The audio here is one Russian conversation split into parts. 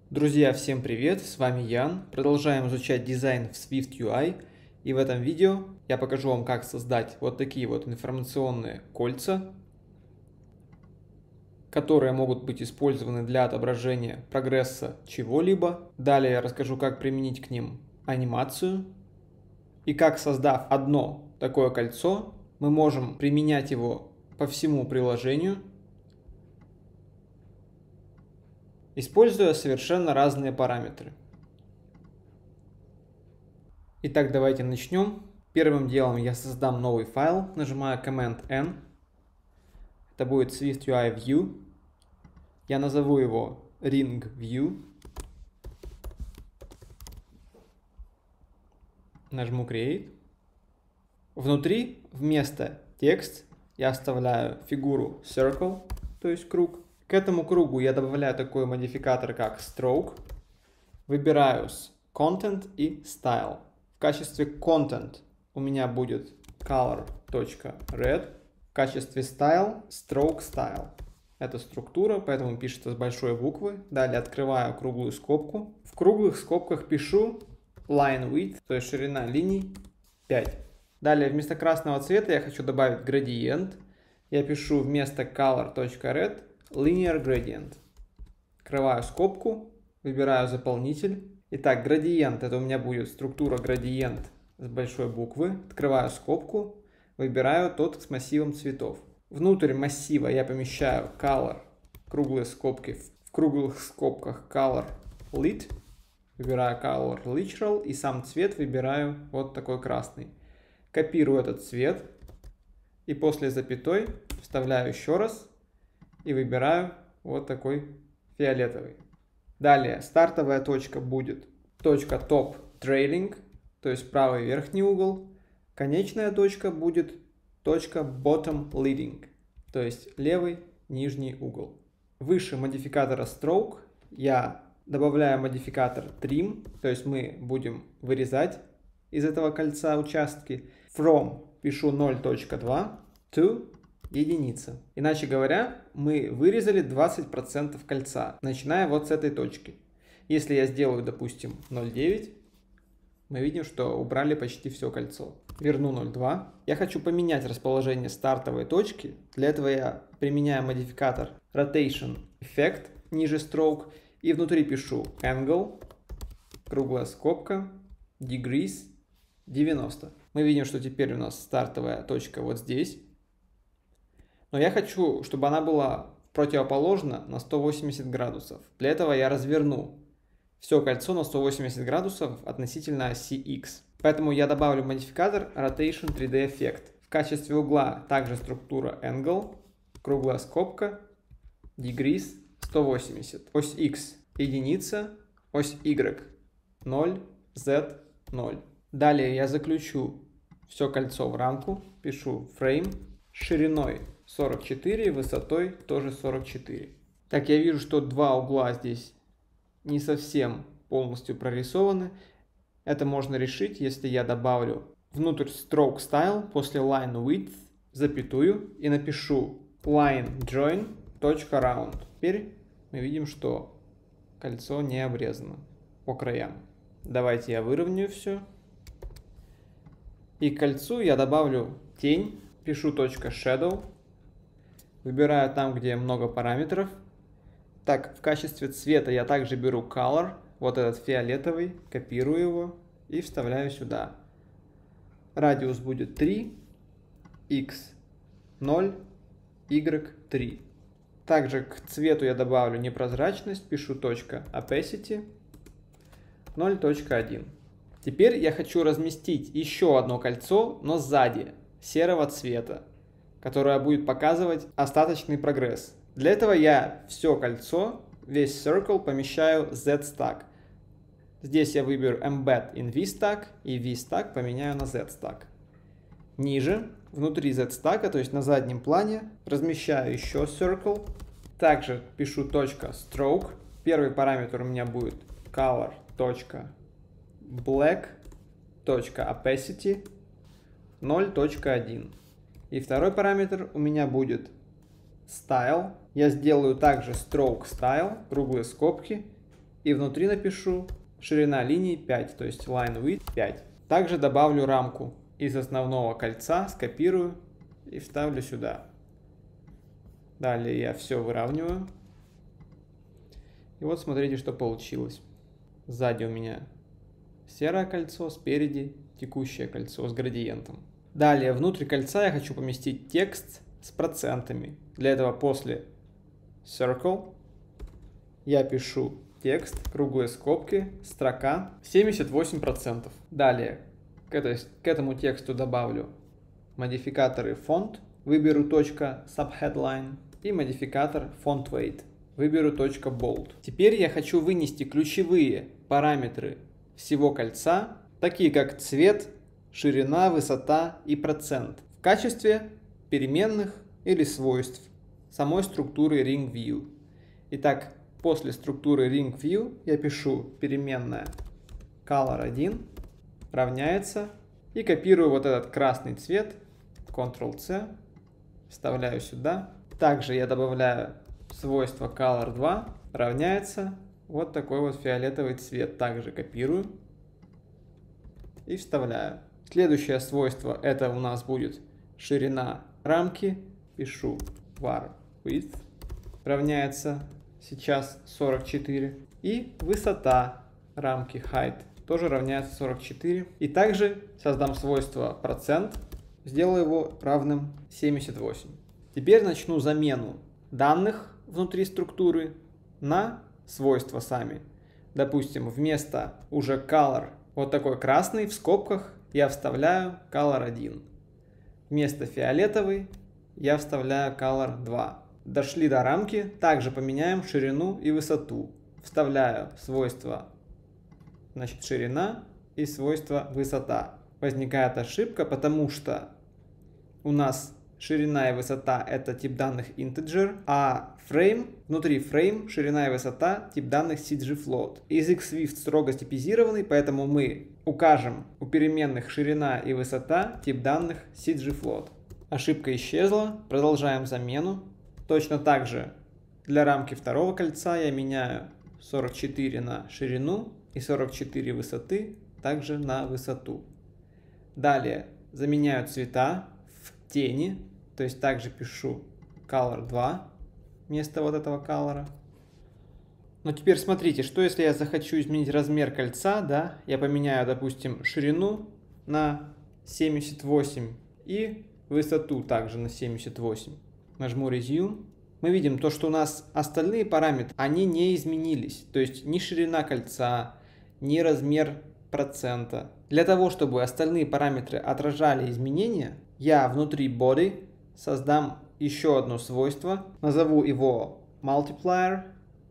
Друзья, всем привет, с вами Ян. Продолжаем изучать дизайн в Swift UI. И в этом видео я покажу вам, как создать вот такие вот информационные кольца, которые могут быть использованы для отображения прогресса чего-либо. Далее я расскажу, как применить к ним анимацию. И как, создав одно такое кольцо, мы можем применять его по всему приложению, используя совершенно разные параметры. Итак, давайте начнем. Первым делом я создам новый файл, нажимаю Command-N. Это будет Swift UI View. Я назову его Ring View. Нажму Create. Внутри вместо текст я оставляю фигуру Circle, то есть круг. К этому кругу я добавляю такой модификатор, как Stroke. Выбираю Content и Style. В качестве Content у меня будет color.red. В качестве Style Stroke Style. Это структура, поэтому пишется с большой буквы. Далее открываю круглую скобку. В круглых скобках пишу Line Width, то есть ширина линий 5. Далее вместо красного цвета я хочу добавить градиент. Я пишу вместо color.red Linear Gradient. Открываю скобку, выбираю заполнитель. Итак, градиент, это у меня будет структура градиент с большой буквы. Открываю скобку, выбираю тот с массивом цветов. Внутрь массива я помещаю color, круглые скобки, в круглых скобках color lit. Выбираю color literal и сам цвет выбираю вот такой красный. Копирую этот цвет и после запятой вставляю еще раз и выбираю вот такой фиолетовый. Далее стартовая точка будет точка top trailing, то есть правый верхний угол. Конечная точка будет точка bottom leading, то есть левый нижний угол. Выше модификатора stroke я добавляю модификатор trim, то есть мы будем вырезать из этого кольца участки. From пишу 0.2 to единица. Иначе говоря, мы вырезали 20% кольца, начиная вот с этой точки. Если я сделаю, допустим, 0.9, мы видим, что убрали почти все кольцо. Верну 0.2. Я хочу поменять расположение стартовой точки. Для этого я применяю модификатор Rotation Effect ниже Stroke. И внутри пишу Angle, круглая скобка, Degrees, 90. Мы видим, что теперь у нас стартовая точка вот здесь. Но я хочу, чтобы она была противоположна на 180 градусов. Для этого я разверну все кольцо на 180 градусов относительно оси X. Поэтому я добавлю модификатор Rotation 3D Effect. В качестве угла также структура Angle, круглая скобка, Degrees, 180. Ось X единица, ось Y 0, Z 0. Далее я заключу все кольцо в рамку, пишу Frame шириной 44, высотой тоже 44. Так, я вижу, что два угла здесь не совсем полностью прорисованы. Это можно решить, если я добавлю внутрь Stroke Style после Line Width запятую и напишу Line Join.Round. Теперь мы видим, что кольцо не обрезано по краям. Давайте я выровняю все. И к кольцу я добавлю тень, пишу .Shadow. Выбираю там, где много параметров. Так, в качестве цвета я также беру Color, вот этот фиолетовый, копирую его и вставляю сюда. Радиус будет 3, X 0, Y 3. Также к цвету я добавлю непрозрачность, пишу .Opacity 0.1. Теперь я хочу разместить еще одно кольцо, но сзади, серого цвета, которая будет показывать остаточный прогресс. Для этого я все кольцо, весь circle помещаю Z-Stack. Здесь я выберу Embed in V-Stack и V-Stack поменяю на Z-Stack. Ниже, внутри Z-Stack, то есть на заднем плане, размещаю еще circle. Также пишу .Stroke. Первый параметр у меня будет color.black.opacity 0.1. И второй параметр у меня будет Style. Я сделаю также Stroke Style, круглые скобки, И внутри напишу ширина линии 5, то есть line width 5. Также добавлю рамку из основного кольца, скопирую и вставлю сюда. Далее я все выравниваю. И вот смотрите, что получилось. Сзади у меня серое кольцо, спереди текущее кольцо с градиентом. Далее внутрь кольца я хочу поместить текст с процентами. Для этого после circle я пишу текст, круглые скобки, строка 78%. Далее к этому тексту добавлю модификаторы font, выберу .subheadline и модификатор font weight, выберу .bold. Теперь я хочу вынести ключевые параметры всего кольца, такие как цвет, ширина, высота и процент, в качестве переменных или свойств самой структуры ring view. Итак, после структуры ring view я пишу переменная color1 равняется и копирую вот этот красный цвет, Ctrl-C, вставляю сюда. Также я добавляю свойство color2 равняется вот такой вот фиолетовый цвет, также копирую и вставляю. Следующее свойство это у нас будет ширина рамки, пишу var width равняется сейчас 44 и высота рамки height тоже равняется 44. И также создам свойство процент, сделаю его равным 78. Теперь начну замену данных внутри структуры на свойства сами. Допустим, вместо уже color вот такой красный в скобках я вставляю color1. Вместо фиолетовый я вставляю color2. Дошли до рамки, также поменяем ширину и высоту. Вставляю свойство, значит, ширина и свойство высота. Возникает ошибка, потому что у нас ширина и высота это тип данных integer, а внутри frame ширина и высота тип данных cg-float. Язык Swift строго типизированный, поэтому мы укажем у переменных ширина и высота тип данных cg-float. Ошибка исчезла, продолжаем замену. Точно так же для рамки второго кольца я меняю 44 на ширину и 44 высоты также на высоту. Далее заменяю цвета в тени, то есть также пишу color2 вместо вот этого color. Но теперь смотрите, что если я захочу изменить размер кольца, да, я поменяю, допустим, ширину на 78 и высоту также на 78. Нажму Resume. Мы видим то, что у нас остальные параметры, они не изменились. То есть ни ширина кольца, ни размер процента. Для того, чтобы остальные параметры отражали изменения, я внутри body создам еще одно свойство. Назову его multiplier.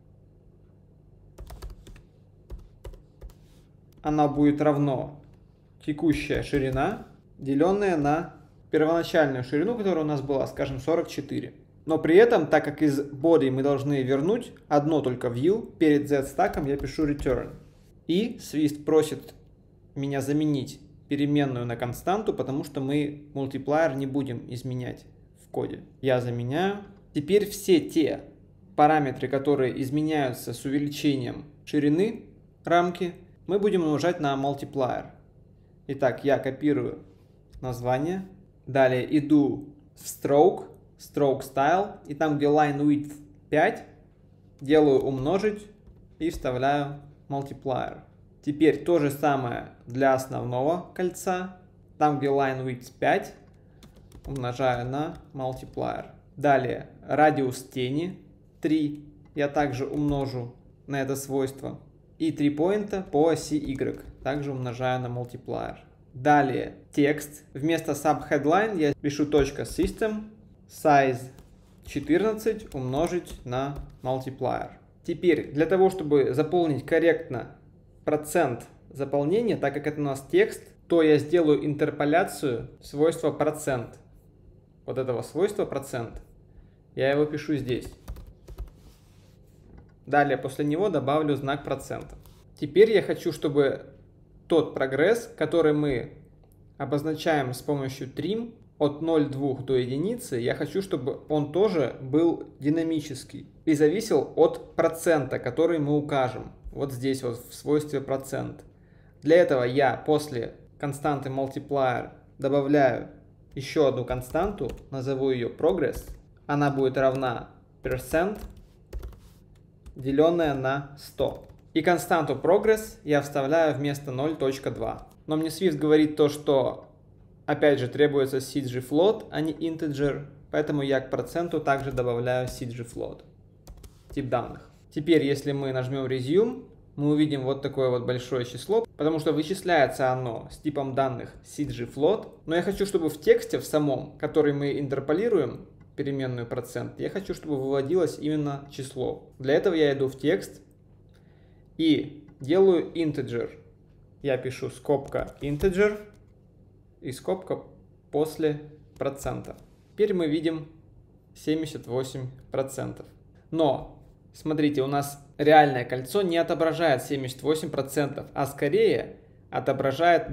Она будет равно текущая ширина, деленная на первоначальную ширину, которая у нас была, скажем, 44. Но при этом, так как из body мы должны вернуть одно только view, перед z-стаком я пишу return. И Swift просит меня заменить переменную на константу, потому что мы multiplier не будем изменять в коде. Я заменяю. Теперь все те параметры, которые изменяются с увеличением ширины рамки, мы будем умножать на multiplier. Итак, я копирую название. Далее иду в stroke style, и там, где line width 5, делаю умножить и вставляю multiplier. Теперь то же самое для основного кольца. Там, где line width 5, умножаю на multiplier. Далее радиус тени 3 я также умножу на это свойство. И 3 поинта по оси Y также умножаю на multiplier. Далее текст. Вместо subheadline я пишу .system size 14 умножить на multiplier. Теперь для того, чтобы заполнить корректно процент заполнения, так как это у нас текст, то я сделаю интерполяцию свойства процент. Вот этого свойства процент. Я его пишу здесь. Далее после него добавлю знак процента. Теперь я хочу, чтобы тот прогресс, который мы обозначаем с помощью trim от 0,2 до единицы, я хочу, чтобы он тоже был динамический и зависел от процента, который мы укажем. вот здесь вот в свойстве %. Для этого я после константы multiplier добавляю еще одну константу, назову ее progress. Она будет равна % деленное на 100. И константу progress я вставляю вместо 0.2. Но мне Swift говорит то, что опять же требуется cg-float, а не integer, поэтому я к проценту также добавляю cg-float, тип данных. Теперь, если мы нажмем resume, мы увидим вот такое вот большое число, потому что вычисляется оно с типом данных cg-float. Но я хочу, чтобы в тексте в самом, который мы интерполируем, переменную %, я хочу, чтобы выводилось именно число. Для этого я иду в текст и делаю integer. Я пишу скобка integer и скобка после %. Теперь мы видим 78%. Но, смотрите, у нас реальное кольцо не отображает 78%, а скорее отображает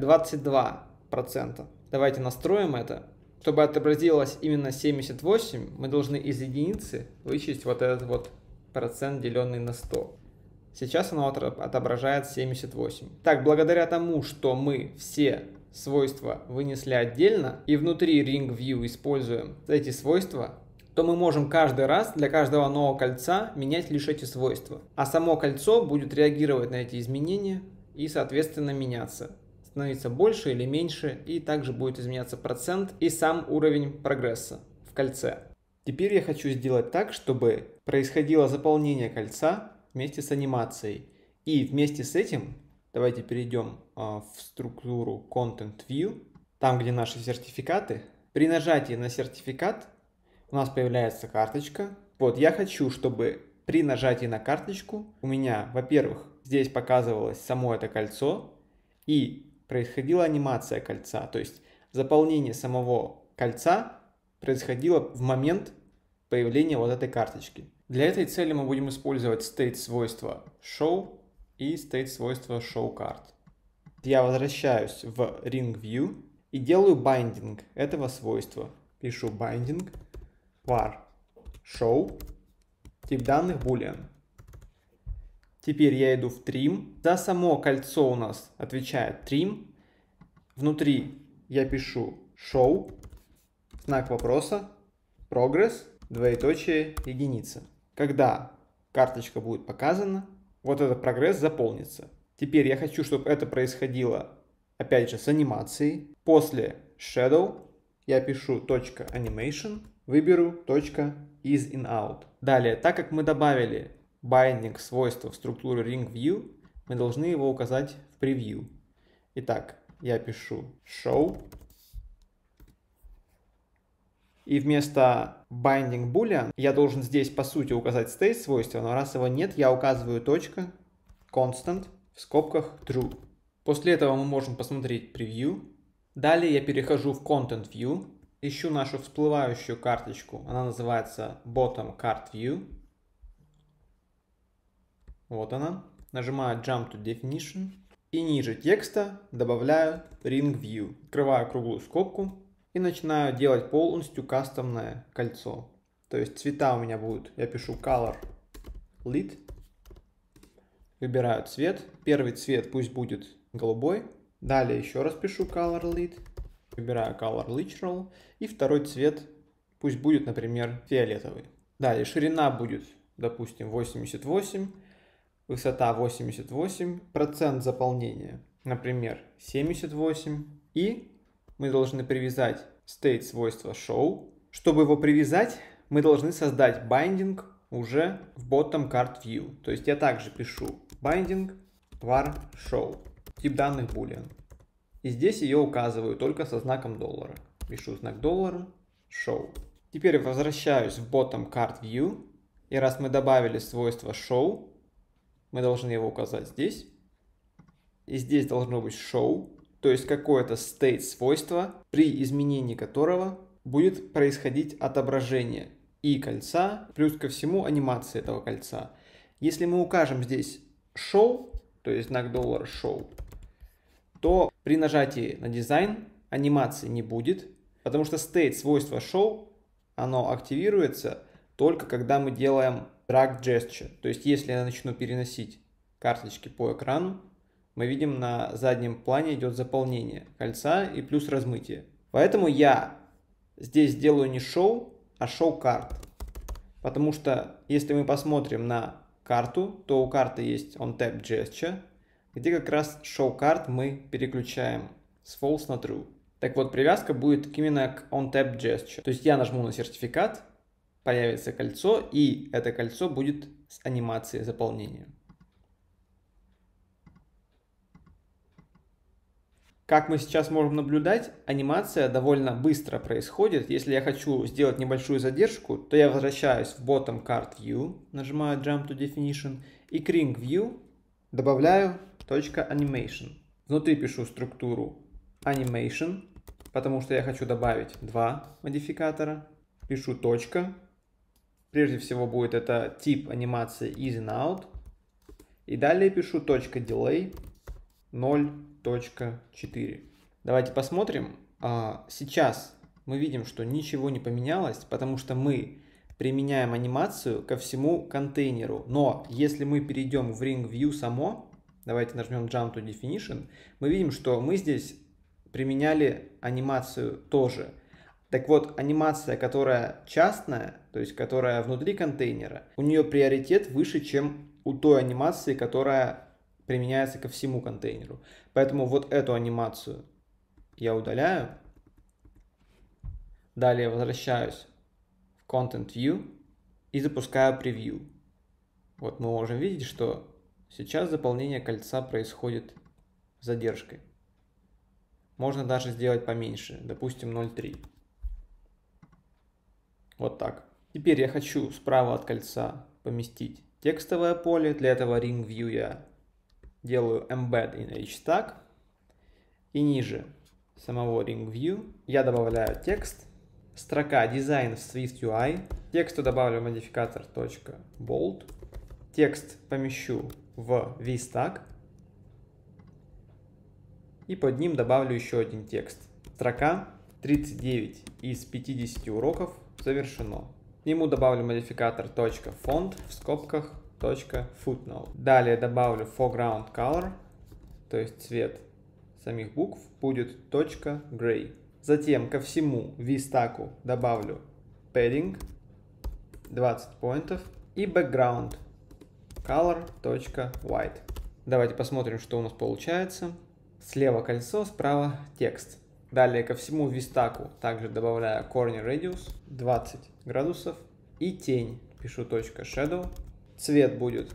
22%. Давайте настроим это. Чтобы отобразилось именно 78, мы должны из единицы вычесть вот этот вот процент, деленный на 100. Сейчас оно отображает 78. Так, благодаря тому, что мы все свойства вынесли отдельно и внутри Ring View используем эти свойства, то мы можем каждый раз для каждого нового кольца менять лишь эти свойства. А само кольцо будет реагировать на эти изменения и, соответственно, меняться. Становиться больше или меньше, и также будет изменяться процент и сам уровень прогресса в кольце. Теперь я хочу сделать так, чтобы происходило заполнение кольца вместе с анимацией. И вместе с этим давайте перейдем в структуру Content View, там где наши сертификаты. При нажатии на сертификат у нас появляется карточка. Вот я хочу, чтобы при нажатии на карточку у меня, во-первых, здесь показывалось само это кольцо и происходила анимация кольца, то есть заполнение самого кольца происходило в момент появления вот этой карточки. Для этой цели мы будем использовать state свойства show и state свойства show card. Я возвращаюсь в Ring View и делаю binding этого свойства. Пишу binding var show, тип данных boolean. Теперь я иду в trim. За само кольцо у нас отвечает trim. Внутри я пишу show, знак вопроса, progress, двоеточие, единица. Когда карточка будет показана, вот этот прогресс заполнится. Теперь я хочу, чтобы это происходило, опять же, с анимацией. После shadow я пишу .animation, выберу .isInOut. Далее, так как мы добавили binding свойства в структуру Ring View, мы должны его указать в превью. Итак, я пишу show. И вместо binding boolean я должен здесь по сути указать state свойство, но раз его нет, я указываю .constant в скобках true. После этого мы можем посмотреть превью. Далее я перехожу в Content View, ищу нашу всплывающую карточку, она называется Bottom Card View. Вот она. Нажимаю Jump to Definition и ниже текста добавляю Ring View. Открываю круглую скобку и начинаю делать полностью кастомное кольцо. То есть цвета у меня будут, я пишу Color Lit, выбираю цвет. Первый цвет пусть будет голубой. Далее еще раз пишу Color Lit, выбираю Color Literal. И второй цвет пусть будет, например, фиолетовый. Далее ширина будет, допустим, 88. Высота 88, процент заполнения, например, 78. И мы должны привязать state свойство show. Чтобы его привязать, мы должны создать binding уже в bottom card view. То есть я также пишу binding var show, тип данных boolean. И здесь ее указываю только со знаком $. Пишу знак $, show. Теперь возвращаюсь в bottom card view. И раз мы добавили свойство show, мы должны его указать здесь. И здесь должно быть show, то есть какое-то state свойство, при изменении которого будет происходить отображение и кольца, плюс ко всему анимация этого кольца. Если мы укажем здесь show, то есть знак $show, то при нажатии на дизайн анимации не будет, потому что state свойство show, оно активируется только когда мы делаем drag gesture. То есть если я начну переносить карточки по экрану, мы видим, на заднем плане идет заполнение кольца и плюс размытие. Поэтому я здесь делаю не show, а show card. Потому что если мы посмотрим на карту, то у карты есть onTap gesture, где как раз show card мы переключаем с false на true. Так вот, привязка будет именно к onTap gesture. То есть я нажму на сертификат, появится кольцо, и это кольцо будет с анимацией заполнения. Как мы сейчас можем наблюдать, анимация довольно быстро происходит. Если я хочу сделать небольшую задержку, то я возвращаюсь в Bottom Card View, нажимаю Jump to Definition, и к Ring View добавляю .animation. Внутри пишу структуру Animation, потому что я хочу добавить два модификатора. Пишу точка. Прежде всего будет это тип анимации In and Out. И далее пишу .delay 0.4. Давайте посмотрим. Сейчас мы видим, что ничего не поменялось, потому что мы применяем анимацию ко всему контейнеру. Но если мы перейдем в Ring View само, давайте нажмем Jump to Definition, мы видим, что мы здесь применяли анимацию тоже. Так вот, анимация, которая частная, то есть которая внутри контейнера, у нее приоритет выше, чем у той анимации, которая применяется ко всему контейнеру. Поэтому вот эту анимацию я удаляю. Далее возвращаюсь в Content View и запускаю превью. Вот мы можем видеть, что сейчас заполнение кольца происходит с задержкой. Можно даже сделать поменьше, допустим 0.3. Вот так. Теперь я хочу справа от кольца поместить текстовое поле. Для этого Ring View я делаю Embed in HStack. И ниже самого Ring View я добавляю текст. Строка Design в Swift UI. Тексту добавлю модификатор .bold. Текст помещу в VStack. И под ним добавлю еще один текст. Строка 39 из 50 уроков завершено. Ему добавлю модификатор .font в скобках .footnote. Далее добавлю foreground color, то есть цвет самих букв будет .gray. Затем ко всему VStack добавлю padding 20 поинтов и background color .white. Давайте посмотрим, что у нас получается. Слева кольцо, справа текст. Далее ко всему VStack также добавляю corner radius 20 градусов и тень. Пишу .shadow. Цвет будет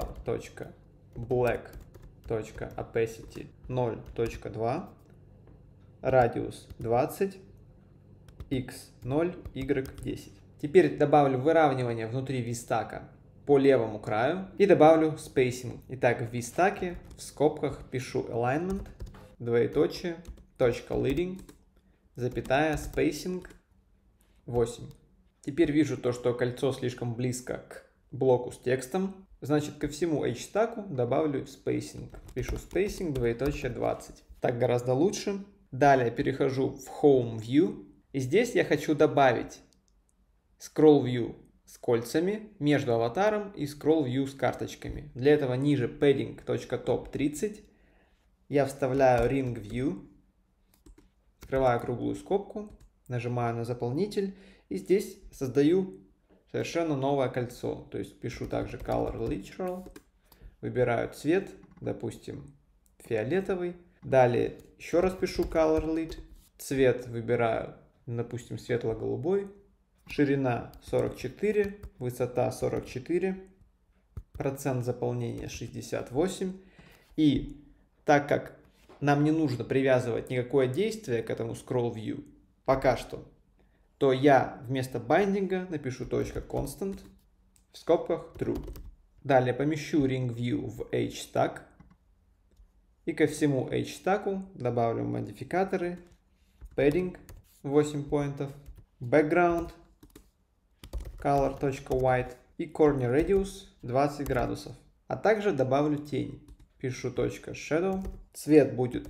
color.black.opacity 0.2. Радиус 20. x0, y10. Теперь добавлю выравнивание внутри VStack по левому краю и добавлю spacing. Итак, в VStack в скобках пишу alignment, двоеточие, точка leading, запятая, spacing 8. Теперь вижу то, что кольцо слишком близко к блоку с текстом. Значит, ко всему HStack добавлю spacing. Пишу spacing, двоеточие 20. Так гораздо лучше. Далее перехожу в Home View. И здесь я хочу добавить Scroll View с кольцами между аватаром и Scroll View с карточками. Для этого ниже padding.top 30 я вставляю Ring View, открываю круглую скобку, нажимаю на заполнитель и здесь создаю совершенно новое кольцо. То есть пишу также Color Literal, выбираю цвет, допустим, фиолетовый. Далее еще раз пишу Color Lit, цвет выбираю, допустим, светло-голубой. Ширина 44, высота 44, процент заполнения 68. И так как нам не нужно привязывать никакое действие к этому Scroll View пока что, то я вместо байдинга напишу .constant в скобках true. Далее помещу Ring View в HStack. И ко всему HStack добавлю модификаторы padding 8 поинтов, background color.white и corner radius 20 градусов. А также добавлю тень. Пишу .shadow. Цвет будет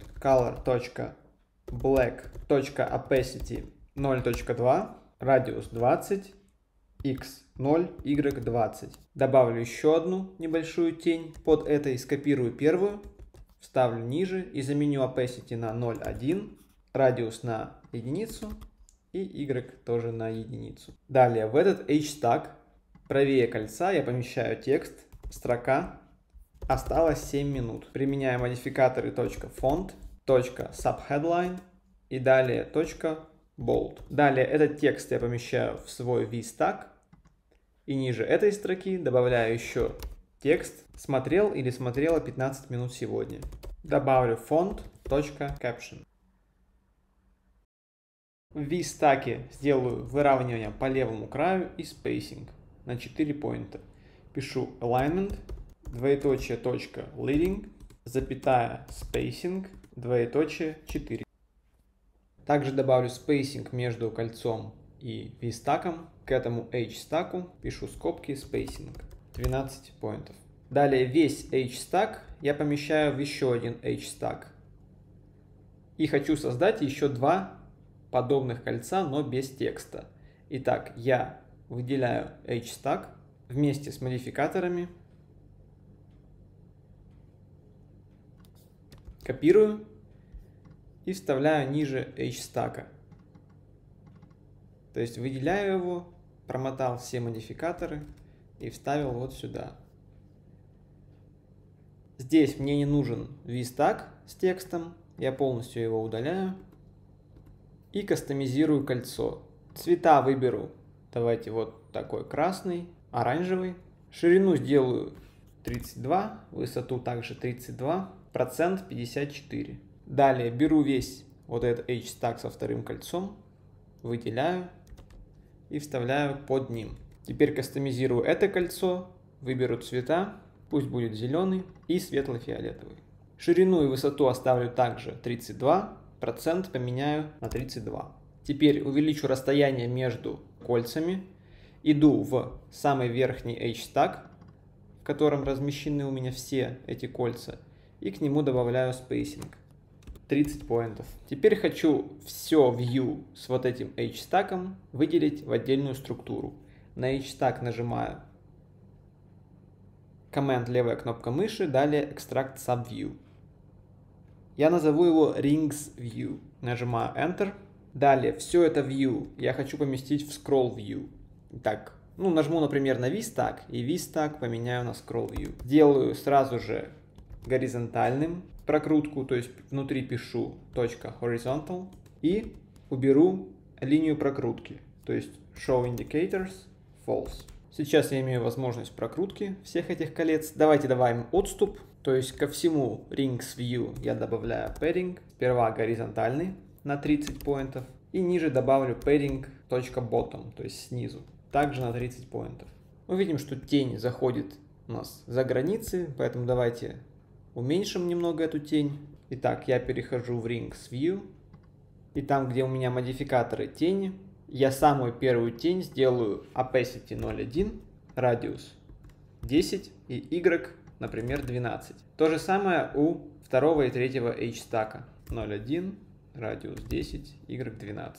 color.black.opacity 0.2. Радиус 20. x 0, y20. Добавлю еще одну небольшую тень. Под этой скопирую первую, вставлю ниже и заменю opacity на 0,1, радиус на единицу и y тоже на единицу. Далее в этот h-tag правее кольца я помещаю текст, строка. Осталось 7 минут. Применяю модификаторы .font, .subheadline и далее .bold. Далее этот текст я помещаю в свой vstack. И ниже этой строки добавляю еще текст «Смотрел или смотрела 15 минут сегодня». Добавлю font .caption. В vstack сделаю выравнивание по левому краю и spacing на 4 поинта. Пишу alignment, двоеточие, .leading, запятая, spacing, двоеточие, 4. Также добавлю spacing между кольцом и v-стаком. К этому h-стаку пишу скобки spacing, 12 поинтов. Далее весь h-стак я помещаю в еще один h-стак. И хочу создать еще два подобных кольца, но без текста. Итак, я выделяю h-стак вместе с модификаторами. Копирую и вставляю ниже h-стака. То есть выделяю его, промотал все модификаторы и вставил вот сюда. Здесь мне не нужен vstack с текстом, я полностью его удаляю и кастомизирую кольцо. Цвета выберу, давайте вот такой красный, оранжевый. Ширину сделаю 32, высоту также 32, процент 54. Далее беру весь вот этот h-stack со вторым кольцом, выделяю и вставляю под ним. Теперь кастомизирую это кольцо, выберу цвета, пусть будет зеленый и светло-фиолетовый. Ширину и высоту оставлю также 32, процент поменяю на 32. Теперь увеличу расстояние между кольцами, иду в самый верхний h-stack, в котором размещены у меня все эти кольца, и к нему добавляю spacing. 30 поинтов. Теперь хочу все view с вот этим h-стаком выделить в отдельную структуру. На h-стак нажимаю Command левая кнопка мыши, далее Extract Subview. Я назову его Rings View. Нажимаю Enter. Далее все это view я хочу поместить в Scroll View. Так, нажму, например, на vstack и vstack поменяю на Scroll View. Делаю сразу же горизонтальным прокрутку, то есть внутри пишу .horizontal и уберу линию прокрутки, то есть show indicators false. Сейчас я имею возможность прокрутки всех этих колец. Давайте добавим отступ, то есть ко всему Rings View я добавляю padding, сперва горизонтальный на 30 поинтов и ниже добавлю padding .bottom, то есть снизу, также на 30 поинтов. Мы видим, что тень заходит у нас за границы, поэтому давайте уменьшим немного эту тень. Итак, я перехожу в Rings View. И там, где у меня модификаторы тени, я самую первую тень сделаю opacity 0,1, радиус 10 и y, например, 12. То же самое у второго и третьего h-стака. 0,1, радиус 10, y 12.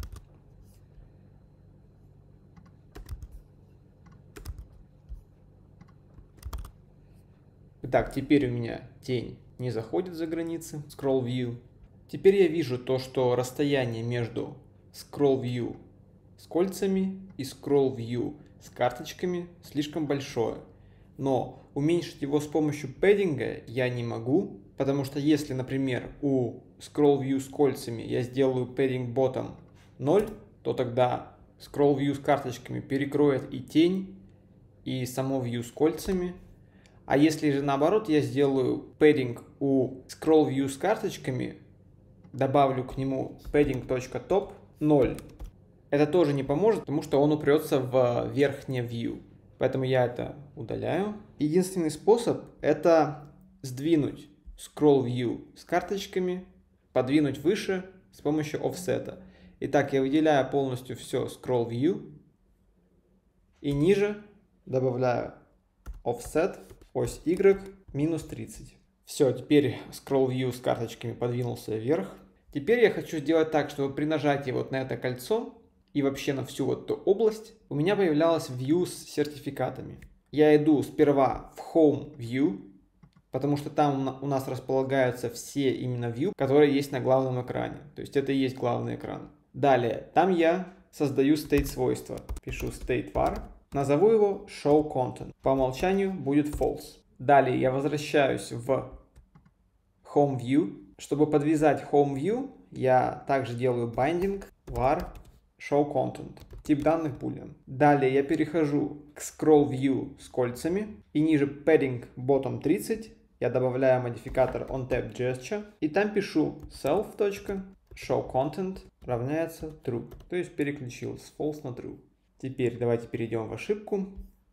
Итак, теперь у меня тень не заходит за границы Scroll View. Теперь я вижу то, что расстояние между Scroll View с кольцами и Scroll View с карточками слишком большое. Но уменьшить его с помощью пэддинга я не могу, потому что если, например, у Scroll View с кольцами я сделаю padding bottom 0, то тогда Scroll View с карточками перекроет и тень, и само View с кольцами. А если же наоборот я сделаю padding у Scroll View с карточками, добавлю к нему padding.top 0, это тоже не поможет, потому что он упрется в верхнее View. Поэтому я это удаляю. Единственный способ это сдвинуть Scroll View с карточками, подвинуть выше с помощью офсета. Итак, я выделяю полностью все Scroll View и ниже добавляю offset, ось Y, минус 30. Все, теперь Scroll View с карточками подвинулся вверх. Теперь я хочу сделать так, чтобы при нажатии вот на это кольцо и вообще на всю вот эту область, у меня появлялась view с сертификатами. Я иду сперва в Home View, потому что там у нас располагаются все именно view, которые есть на главном экране. То есть это и есть главный экран. Далее, там я создаю state свойства. Пишу state var, назову его show content. По умолчанию будет false. Далее я возвращаюсь в Home View. Чтобы подвязать Home View, я также делаю binding var show content. Тип данных boolean. Далее я перехожу к scroll view с кольцами и ниже padding bottom 30 я добавляю модификатор onTapGesture и там пишу self.showContent равняется true. То есть переключил с false на true. Теперь давайте перейдем в ошибку.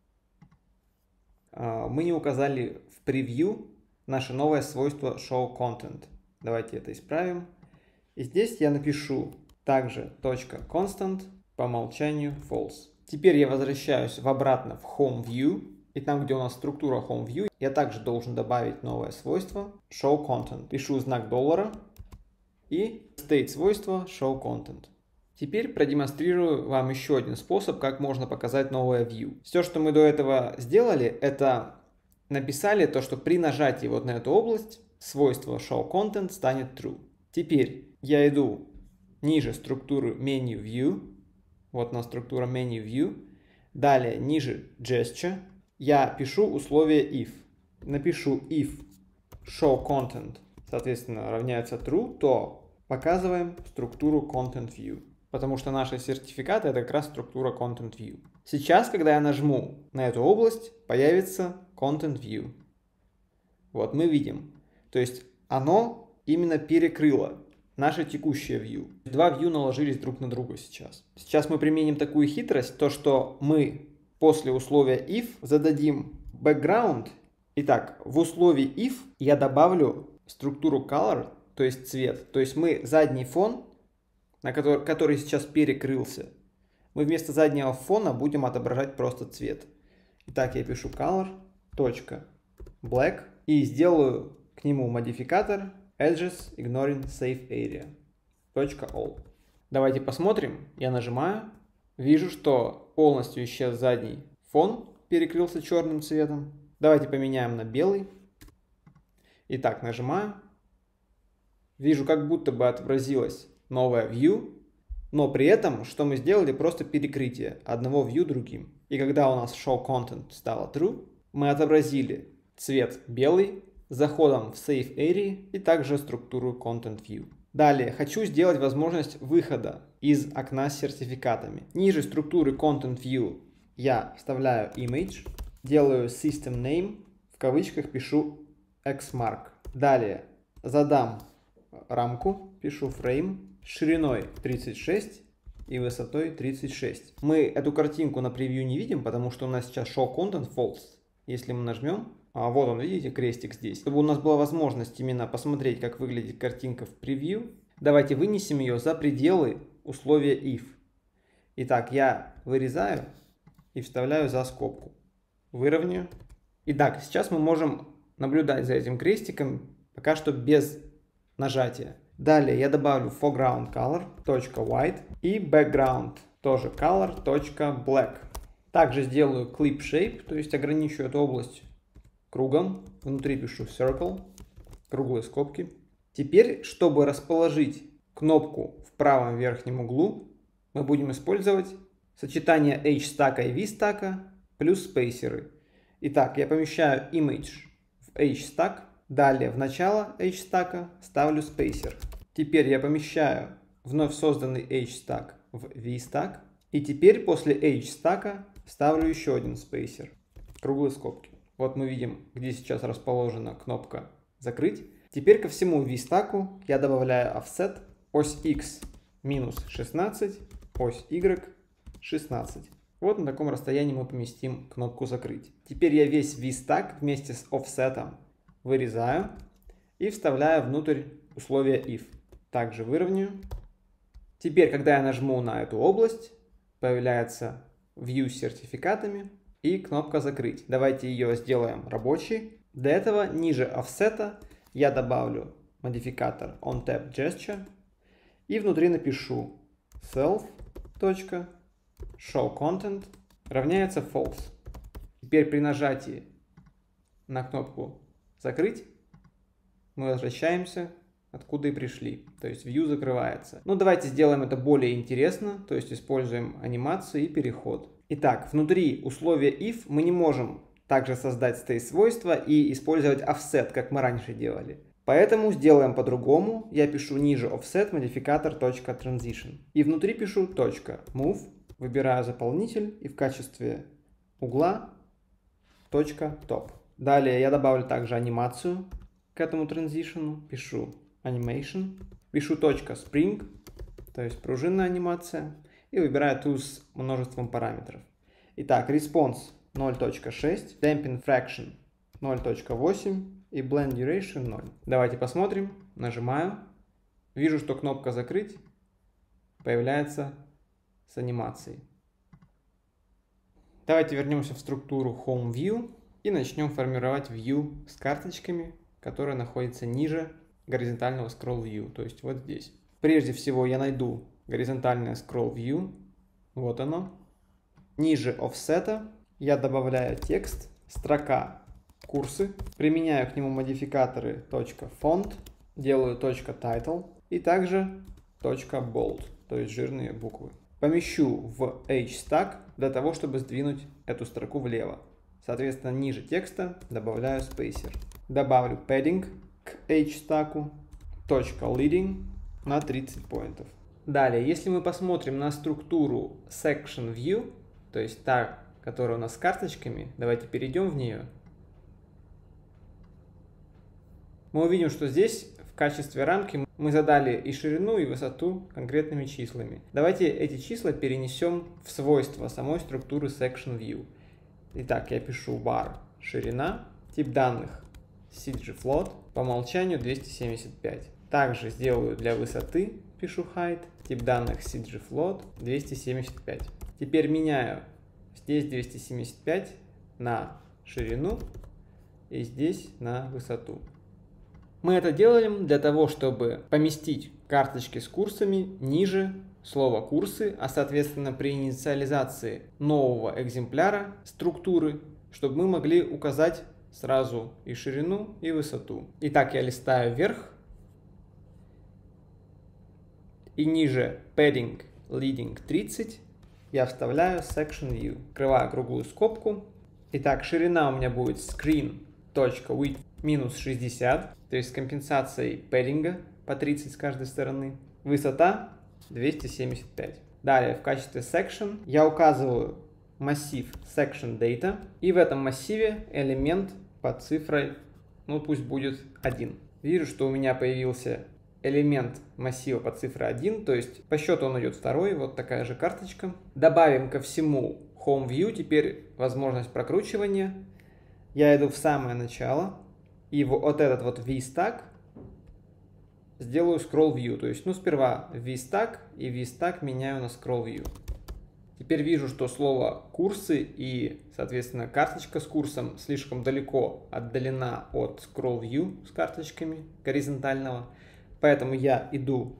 Мы не указали в превью наше новое свойство showContent. Давайте это исправим. И здесь я напишу также .constant по умолчанию false. Теперь я возвращаюсь обратно в Home View. И там, где у нас структура Home View, я также должен добавить новое свойство showContent. Пишу знак доллара и state свойство showContent. Теперь продемонстрирую вам еще один способ, как можно показать новое view. Все, что мы до этого сделали, это написали то, что при нажатии вот на эту область свойство showContent станет true. Теперь я иду ниже структуры menu view. Вот на структура menu view. Далее ниже gesture. Я пишу условие if. Напишу if showContent, соответственно, равняется true, то показываем структуру content view. Потому что наши сертификаты это как раз структура content view. Сейчас, когда я нажму на эту область, появится content view. Вот мы видим. То есть оно именно перекрыло наше текущее view. Два view наложились друг на друга сейчас. Сейчас мы применим такую хитрость, то что мы после условия if зададим background. Итак, в условии if я добавлю структуру color, то есть цвет. То есть мы задний фон, который сейчас перекрылся, мы вместо заднего фона будем отображать просто цвет. Итак, я пишу color.black и сделаю к нему модификатор edges ignoring safe area. .all. Давайте посмотрим. Я нажимаю. Вижу, что полностью исчез задний фон, перекрылся черным цветом. Давайте поменяем на белый. Итак, нажимаю. Вижу, как будто бы отобразилось новое view, но при этом, что мы сделали, просто перекрытие одного view другим. И когда у нас showContent стало true, мы отобразили цвет белый с заходом в safe area и также структуру content view. Далее, хочу сделать возможность выхода из окна с сертификатами. Ниже структуры Content View я вставляю image, делаю system name, в кавычках пишу xmark. Далее, задам рамку, пишу frame, шириной 36 и высотой 36. Мы эту картинку на превью не видим, потому что у нас сейчас showContent false. Если мы нажмем, вот он, видите, крестик здесь. Чтобы у нас была возможность именно посмотреть, как выглядит картинка в превью, давайте вынесем ее за пределы условия if. Итак, я вырезаю и вставляю за скобку. Выровняю. Итак, сейчас мы можем наблюдать за этим крестиком, пока что без нажатия. Далее я добавлю foreground color.white и background тоже color.black. Также сделаю clip shape, то есть ограничу эту область кругом. Внутри пишу circle, круглые скобки. Теперь, чтобы расположить кнопку в правом верхнем углу, мы будем использовать сочетание H-стака и V-стака плюс спейсеры. Итак, я помещаю image в H-стак. Далее в начало H-стака ставлю спейсер. Теперь я помещаю вновь созданный H-стак в V-стак. И теперь после H-стака ставлю еще один спейсер. Круглые скобки. Вот мы видим, где сейчас расположена кнопка «Закрыть». Теперь ко всему V-стаку я добавляю offset, ось X минус 16, ось Y 16. Вот на таком расстоянии мы поместим кнопку «Закрыть». Теперь я весь V-стак вместе с offset'ом вырезаю и вставляю внутрь условия if. Также выровняю. Теперь, когда я нажму на эту область, появляется View с сертификатами и кнопка «Закрыть». Давайте ее сделаем рабочей. Для этого ниже офсета я добавлю модификатор onTapGesture и внутри напишу self showContent равняется false. Теперь при нажатии на кнопку «Закрыть» мы возвращаемся, откуда и пришли. То есть view закрывается. Ну, давайте сделаем это более интересно, то есть используем анимацию и переход. Итак, внутри условия if мы не можем также создать state-свойства и использовать offset, как мы раньше делали. Поэтому сделаем по-другому. Я пишу ниже offset модификатор .transition. И внутри пишу .move, выбираю заполнитель и в качестве угла .top. Далее я добавлю также анимацию к этому транзишену. Пишу animation, пишу .spring, то есть пружинная анимация, и выбираю to с множеством параметров. Итак, response 0.6, damping fraction 0.8 и blend duration 0. Давайте посмотрим. Нажимаю. Вижу, что кнопка «Закрыть» появляется с анимацией. Давайте вернемся в структуру Home View и начнем формировать View с карточками, которая находится ниже горизонтального Scroll View, то есть вот здесь. Прежде всего я найду горизонтальное Scroll View. Вот оно. Ниже Offset я добавляю текст, строка курсы, применяю к нему модификаторы .font, делаю .title и также .bold, то есть жирные буквы. Помещу в H-Stack для того, чтобы сдвинуть эту строку влево. Соответственно, ниже текста добавляю spacer. Добавлю padding к H-Stack, .leading на 30 поинтов. Далее, если мы посмотрим на структуру Section View, то есть та, которая у нас с карточками, давайте перейдем в нее. Мы увидим, что здесь в качестве рамки мы задали и ширину, и высоту конкретными числами. Давайте эти числа перенесем в свойства самой структуры Section View. Итак, я пишу var ширина, тип данных CG-float, по умолчанию 275. Также сделаю для высоты, пишу height, тип данных CG-float 275. Теперь меняю здесь 275 на ширину и здесь на высоту. Мы это делаем для того, чтобы поместить карточки с курсами ниже слова курсы, а соответственно при инициализации нового экземпляра структуры, чтобы мы могли указать сразу и ширину, и высоту. Итак, я листаю вверх и ниже padding leading 30 я вставляю section view, открываю круглую скобку. Итак, ширина у меня будет screen.width минус 60, то есть с компенсацией пэддинга по 30 с каждой стороны. Высота 275. Далее в качестве section я указываю массив section data, и в этом массиве элемент под цифрой, ну пусть будет 1. Вижу, что у меня появился элемент массива под цифрой 1, то есть по счету он идет второй, вот такая же карточка. Добавим ко всему Home View теперь возможность прокручивания. Я иду в самое начало, и вот этот вот VStack сделаю Scroll View, то есть, ну, сперва VStack, и VStack меняю на Scroll View. Теперь вижу, что слово курсы и, соответственно, карточка с курсом слишком далеко отдалена от Scroll View с карточками горизонтального, поэтому я иду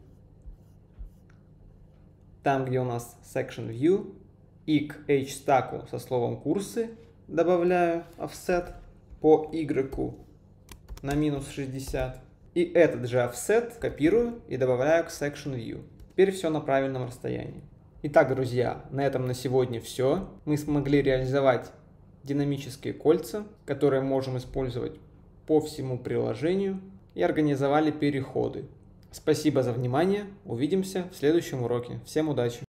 там, где у нас Section View, и к H-Stack со словом курсы добавляю offset по Y на минус 60. И этот же offset копирую и добавляю к Section View. Теперь все на правильном расстоянии. Итак, друзья, на этом на сегодня все. Мы смогли реализовать динамические кольца, которые можем использовать по всему приложению, и организовали переходы. Спасибо за внимание. Увидимся в следующем уроке. Всем удачи!